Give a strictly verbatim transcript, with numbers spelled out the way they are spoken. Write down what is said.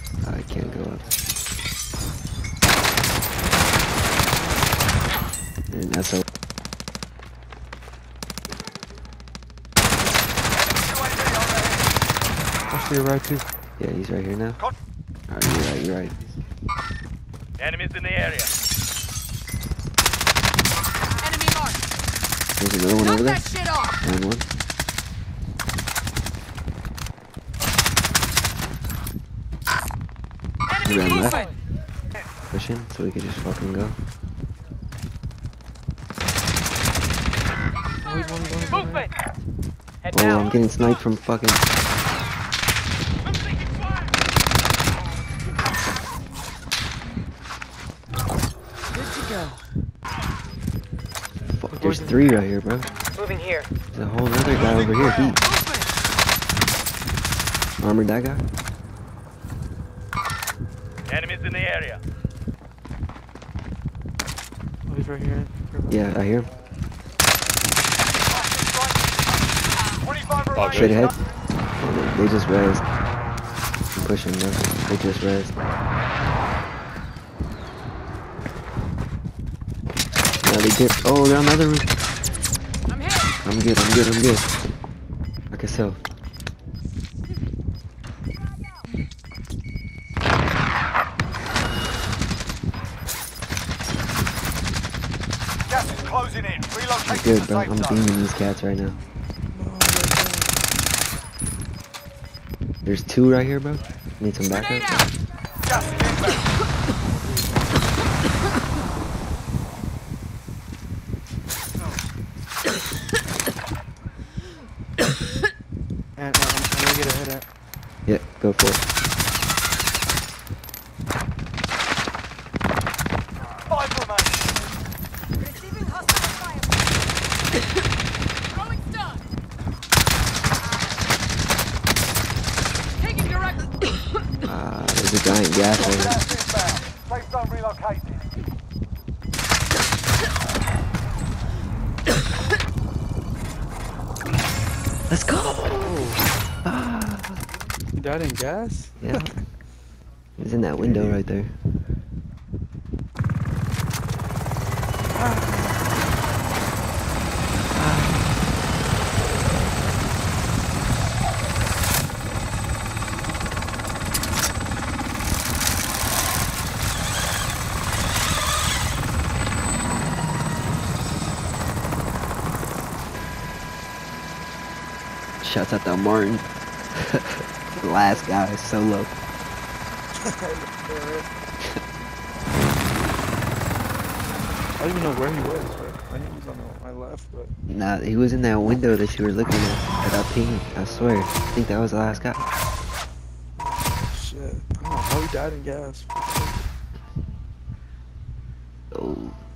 I can't go up. And that's a. Watch to your right too. Yeah, he's right here now. Alright, you're right, you're right. Enemies in the area. Enemy marked. There's another one over there. Knock that shit off. Down one. He ran left. Pushing, so we could just fucking go. Movement. Head Oh, down. I'm getting sniped from fucking. Good to go. Fuck, there's three right here, bro. Moving here. There's a whole other guy over here. He armored that guy. Enemies in the area. Oh, he's right here. Yeah, I hear him. Oh, Straight ahead. Oh, they, they just rezzed. I'm pushing them. They just rezzed. Now they dip. Oh, they're on the other roof. I'm hit. I'm good, I'm good, I'm good. I can sell. Gas is closing in. Relocate I'm good, bro. I'm beaming these cats right now. There's two right here, bro. Need some backup. Gas is inbound. And uh, I'm gonna get a hit at. Yeah, go for it. Five remain. Receiving hostile fire. Throwing stun. Taking direct. Ah, there's a giant gas right here. Gas inbound. Safe zone relocated. Let's go! You died in gas? Yeah. He was in that window right there. Shouts out to Martin. The last guy, solo. I don't even know where he was, but I think he was on the, my left, but... Nah, he was in that window that you were looking at, at Alpine. I swear. I think that was the last guy. Shit. I don't know how he died in gas. Oh.